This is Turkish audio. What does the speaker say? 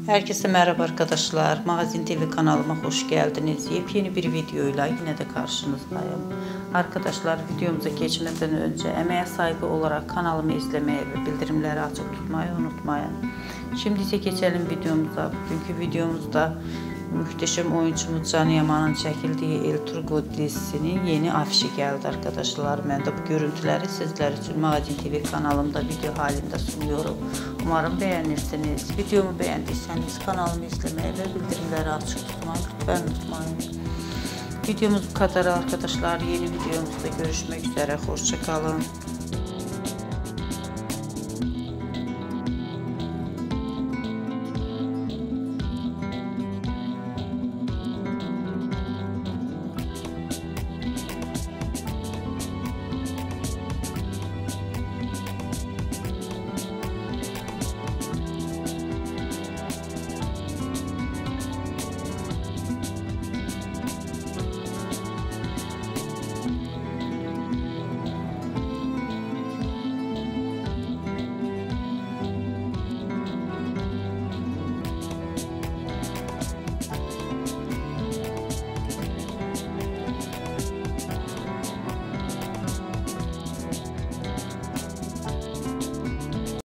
Herkese merhaba arkadaşlar. Magazin TV kanalıma hoş geldiniz. Yepyeni bir videoyla yine de karşınızdayım. Arkadaşlar, videomuza geçmeden önce emeğe saygı olarak kanalımı izlemeyi ve bildirimleri açık tutmayı unutmayın. Şimdi ise geçelim videomuza. Bugünkü videomuzda muhteşem oyuncumuz Can Yaman'ın çekildiği El Turco dizisinin yeni afişi geldi arkadaşlar. Ben de bu görüntüleri sizler için Magazin TV kanalımda video halinde sunuyorum. Umarım beğenirsiniz. Videomu beğendiyseniz kanalımı izlemeyi ve bildirimleri açık tutmayı lütfen unutmayın. Videomuz bu kadar arkadaşlar. Yeni videomuzda görüşmek üzere. Hoşça kalın.